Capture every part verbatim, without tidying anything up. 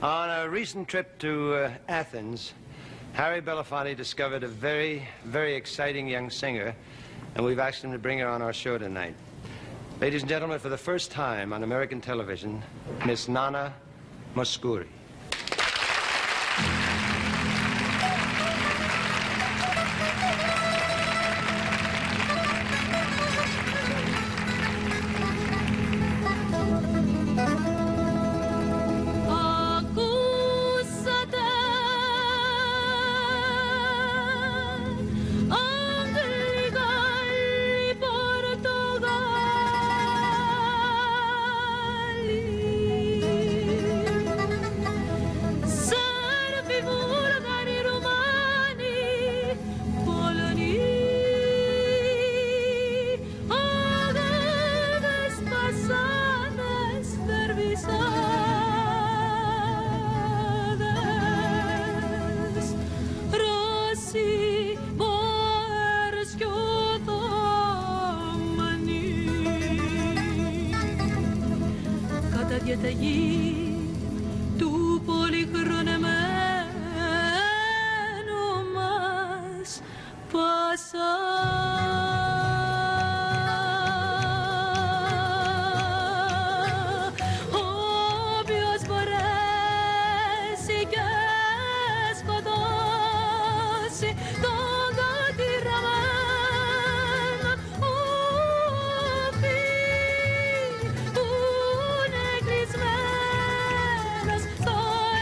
On a recent trip to uh, Athens, Harry Belafonte discovered a very, very exciting young singer, and we've asked him to bring her on our show tonight. Ladies and gentlemen, for the first time on American television, Miss Nana Mouskouri. Διαταγή του πολυχρονεμένου μας πάσα. Όποιος μπορέσει και σκοτώσει τον κατηραμένο οφείλει που είναι κλεισμένος στο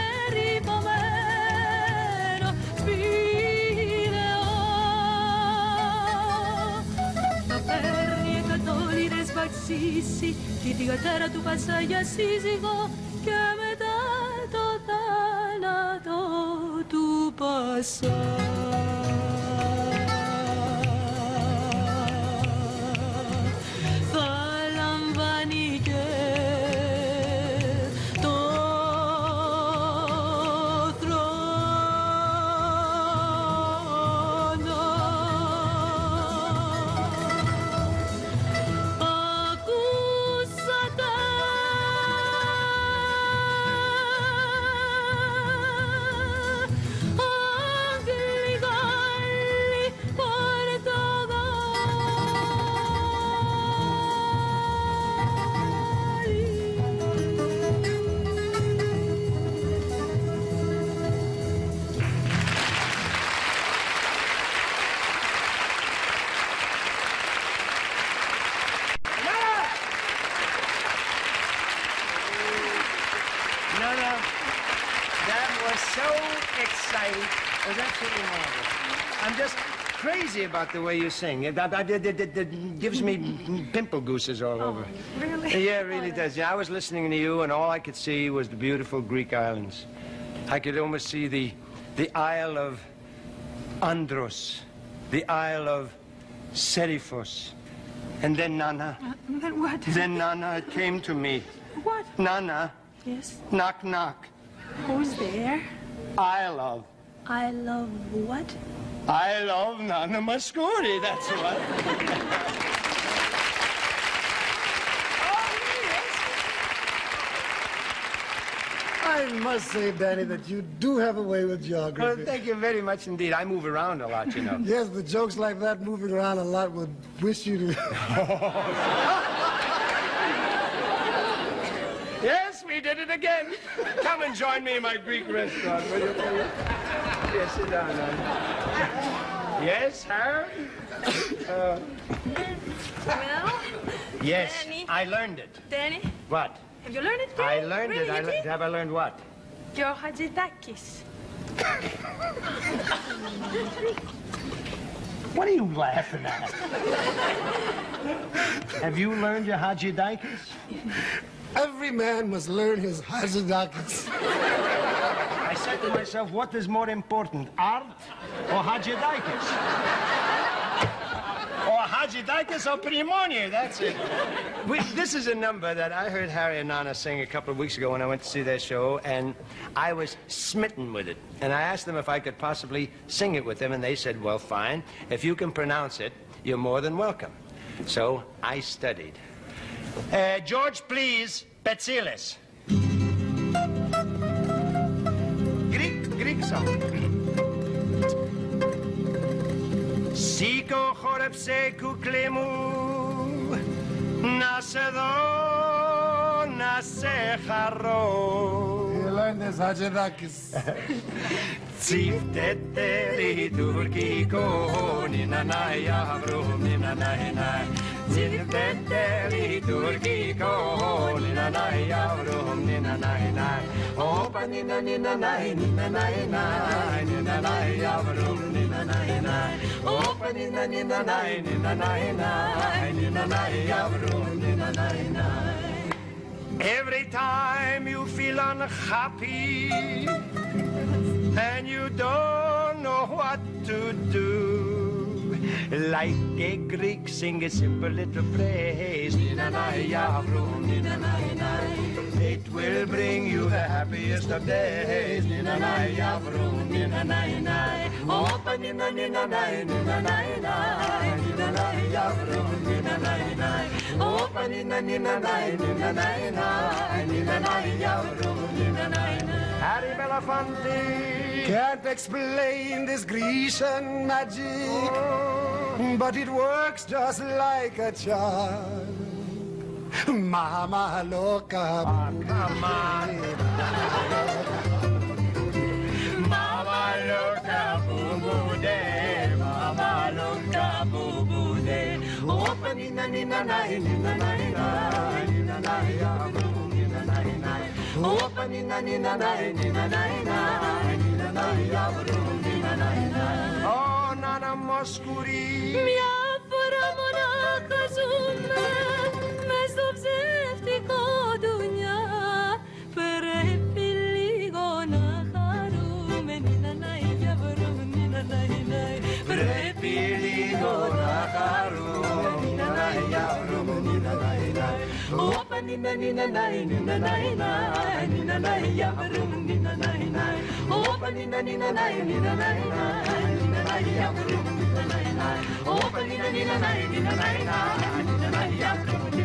ερειπωμένο σπήλαιο. Θα παίρνει εκατό λίρες βαξίσι τη θυγατέρα του πασά για σύζυγο και μετά το θάνατο του πασά. Θα λαμβάνει και το θρόνο. Ακούσατε Άγγλοι, Γάλλοι, No, no. That was so exciting. It was absolutely marvelous. I'm just crazy about the way you sing. It, it, it, it, it gives me pimple gooses all over. Really? Yeah, it really does. Yeah, I was listening to you, and all I could see was the beautiful Greek islands. I could almost see the, the Isle of Andros, the Isle of Seriphos. And then Nana, Uh, then what? then Nana came to me. What? Nana, Yes. knock, knock. Who's there? I love. I love what? I love Nana Mouskouri, that's what. I must say, Danny, that you do have a way with Well, geography. thank you very much indeed. I move around a lot, you know. Yes, the jokes like that, moving around a lot, would wish you to... Yes, we did it again. Come and join me in my Greek restaurant, will you? Will you? Yes, sit down, man. Yes, Harry? Uh, Well, yes, Danny. I learned it. Danny, What? have you learned it? I Danny? learned really, it. I you le- did? have I learned what? Your Hadzidakis. What are you laughing at? Have you learned your Hadzidakis? Every man must learn his Hadzidakis. I said to myself, what is more important, art or Hadzidakis? Or Hadzidakis or Primonier, that's it. We, this is a number that I heard Harry and Nana sing a couple of weeks ago when I went to see their show, and I was smitten with it. And I asked them if I could possibly sing it with them, and they said, well, fine. If you can pronounce it, you're more than welcome. So I studied. Uh, George, please, Betsilis. Korepse kuklemu Nasedo Nasecharo Eloines Hadzidakis. Tzifteteli Turkiko Ninanaya Avrum Ninanai Tzifteteli Turkiko Ninanaya Avrum Ninanai Opa Nina Ninanai Ninanai Ninanai Avrum Ninanai Opa Nina Ninanai Ninanai Ninanai Avrum Ninanai. Every time you feel unhappy and you don't know what to do, like a Greek, sing a simple little praise. It will bring you the happiest of days. Opa nina nina nai nina nai nai nina nai yavrum nina nai nai. Opa nina nina nai nina nai nai nina nai yavrum nina nai nai. Harry Belafonte Can't explain this Grecian magic, but it works just like a charm. Mama loca. Oh, come on. Mama loca boo boo de, Mama loca boo boo de. Opa nina nina nai nina nai nai nina nai yavrum nina nai nai. Opa nina nina nai nina nai nai nina nai yavrum nina nai nai. Oh nana moskuri. Mia fără monacă zună, mes obzefti kodunya, pere filigona harume nina nai yavrum nina nai nai. Pere filigona harume nina nai yavrum nina nai nai. Opa nina nina nai nina nai nai nina nai yavrum nina nai nai. Opa nina nina nai nina nai nai nina nai yavrum nina nai nai. Opa nina nina nai nina nai nai nina nai yavrum.